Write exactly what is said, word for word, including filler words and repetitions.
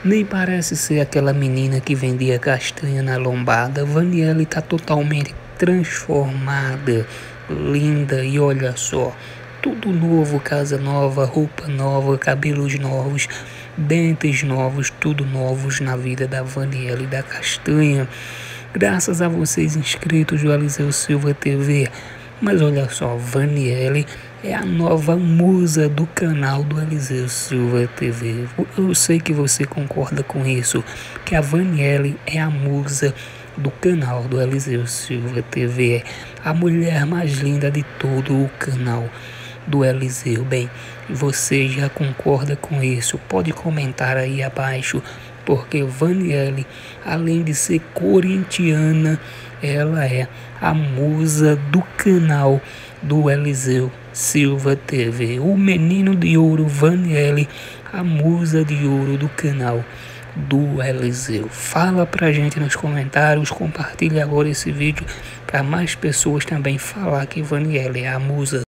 Nem parece ser aquela menina que vendia castanha na lombada. Vaniele tá totalmente transformada, linda, e olha só, tudo novo, casa nova, roupa nova, cabelos novos, dentes novos, tudo novos na vida da Vaniele da Castanha. Graças a vocês inscritos do Eliseu Silva T V. Mas olha só, Vaniele é a nova musa do canal do Eliseu Silva T V. Eu sei que você concorda com isso, que a Vaniele é a musa do canal do Eliseu Silva T V, a mulher mais linda de todo o canal do Eliseu. Bem, você já concorda com isso? Pode comentar aí abaixo, porque Vaniele, além de ser corintiana, ela é a musa do canal do Eliseu Silva T V. O menino de ouro, Vaniele, a musa de ouro do canal do Eliseu. Fala pra gente nos comentários, compartilha agora esse vídeo para mais pessoas também falar que Vaniele é a musa